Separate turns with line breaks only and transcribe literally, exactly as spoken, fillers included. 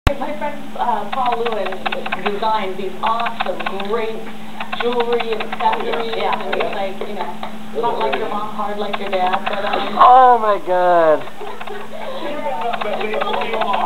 My friend uh, Paul Lewin designed these awesome, great jewelry and accessories, yeah. And it's like, you know, not like your mom, hard like your dad, but um...
Oh my God.